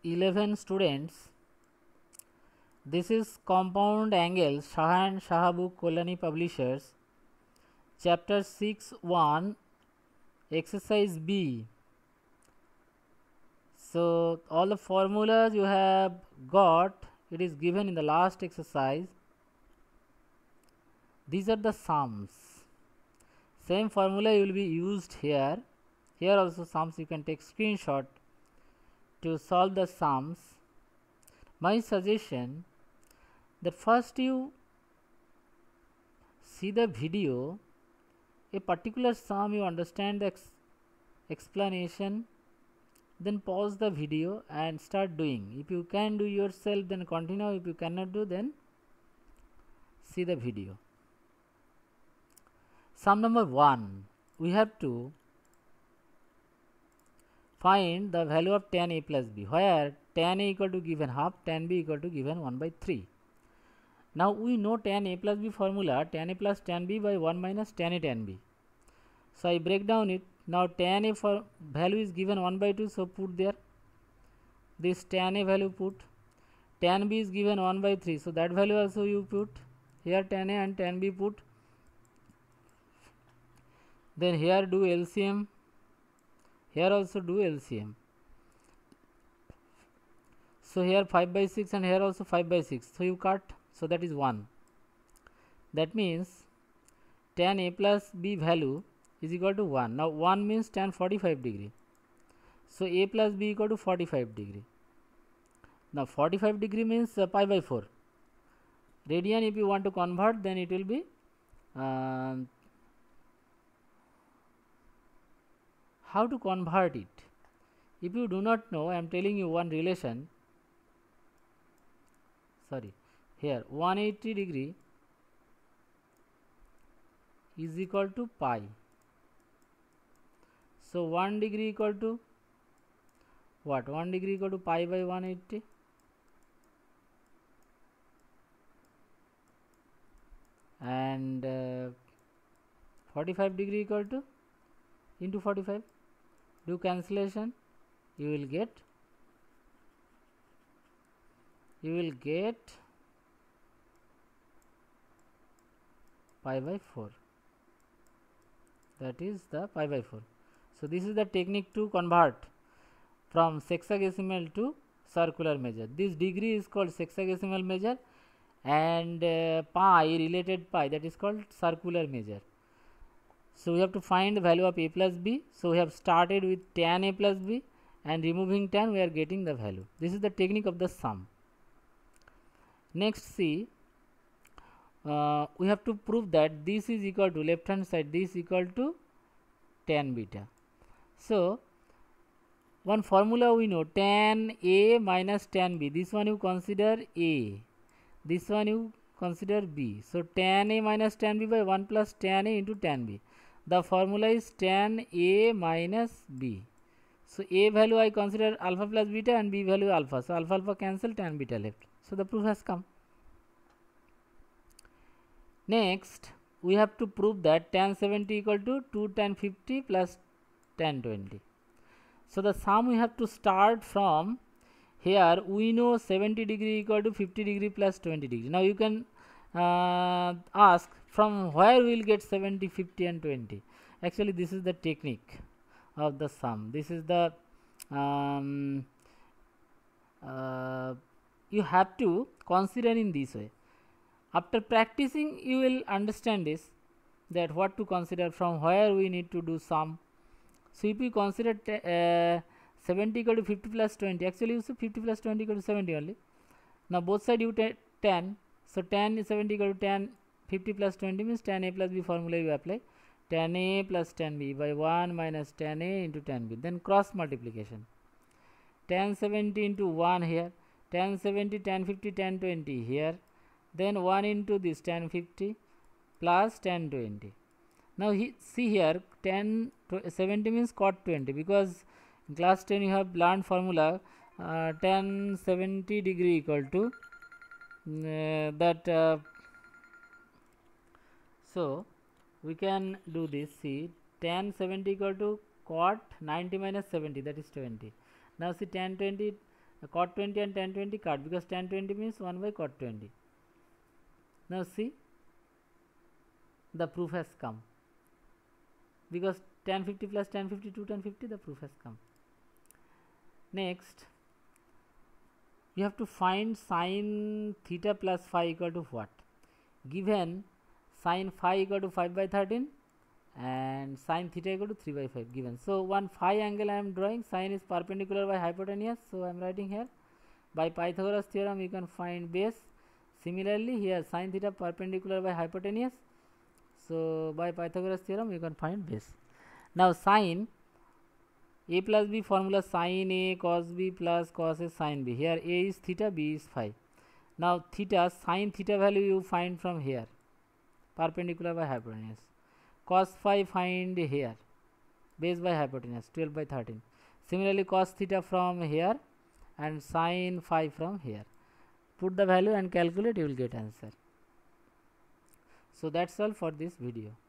11 students. This is Compound Angles, Shah and Shah book, Kolani Publishers, Chapter 6.1, Exercise B. So all the formulas you have got, it is given in the last exercise. These are the sums. Same formula will be used here. Here also sums, you can take screenshot to solve the sums. My suggestion that first you see the video, a particular sum, you understand the explanation, then pause the video and start doing. If you can do yourself, then continue. If you cannot do, then see the video. Sum number 1, we have to find the value of tan a plus b, where tan a equal to given half, tan b equal to given 1 by 3. Now we know tan a plus b formula, tan a plus tan b by 1 minus tan a tan b. So I break down it. Now tan a for value is given 1 by 2, so put there. This tan a value put. Tan b is given 1 by 3, so that value also you put. Here tan a and tan b put. Then here do LCM. Here also do LCM. So here 5 by 6 and here also 5 by 6. So you cut. So that is 1. That means tan a plus b value is equal to 1. Now 1 means tan 45 degree. So a plus b equal to 45 degree. Now 45 degree means pi by 4. Radian, if you want to convert, then it will be how to convert it. If you do not know, I am telling you one relation. Sorry, here 180 degree is equal to pi. So 1 degree equal to what? 1 degree equal to pi by 180. And 45 degree equal to into 45. Do cancellation. You will get pi by 4. That is the pi by 4. So this is the technique to convert from sexagesimal to circular measure. This degree is called sexagesimal measure, and pi, related pi, that is called circular measure. So we have to find the value of a plus b. So we have started with tan a plus b, and removing tan we are getting the value. This is the technique of the sum. Next, see, we have to prove that this is equal to left hand side, this equal to tan beta. So one formula we know, tan a minus tan b. This one you consider a, this one you consider b. So tan a minus tan b by 1 plus tan a into tan b. The formula is tan a minus b. So a value I consider alpha plus beta and b value alpha. So alpha alpha cancel, tan beta left. So the proof has come. Next, we have to prove that tan 70 equal to 2 tan 50 plus tan 20. So the sum we have to start from here. We know 70 degree equal to 50 degree plus 20 degree. Now you can ask from where we will get 70, 50 and 20. Actually this is the technique of the sum. This is the you have to consider in this way. After practicing you will understand this, that what to consider, from where we need to do sum. So if we consider 70 equal to 50 plus 20, actually you see 50 plus 20 equal to 70 only. Now both side you take 10. So tan is 70 equal to tan 50 plus 20 means tan a plus b formula you apply. Tan a plus tan b by 1 minus tan a into tan b. Then cross multiplication. Tan 70 into 1 here. Tan 70, tan 50, tan 20 here. Then 1 into this tan 50 plus tan 20. Now see here, tan 70 means cot 20, because in class 10 you have learned formula tan 70 degree equal to so we can do this. See, tan 70 equal to cot 90 minus 70, that is 20. Now see tan 20 cot 20 and tan 20 cut, because tan 20 means 1 by cot 20. Now see, the proof has come, because tan 50 plus tan 50 to tan 50, the proof has come. Next, you have to find sin theta plus phi equal to what? Given sin phi equal to 5 by 13 and sin theta equal to 3 by 5 given. So one phi angle I am drawing, sin is perpendicular by hypotenuse, so I am writing here. By Pythagoras theorem you can find base. Similarly here sin theta perpendicular by hypotenuse, so by Pythagoras theorem you can find base. Now sin a plus b formula, sin a cos b plus cos a sin b. Here a is theta, b is phi. Now theta, sin theta value you find from here, perpendicular by hypotenuse. Cos phi find here, base by hypotenuse, 12 by 13. Similarly cos theta from here and sin phi from here. Put the value and calculate, you will get answer. So that's all for this video.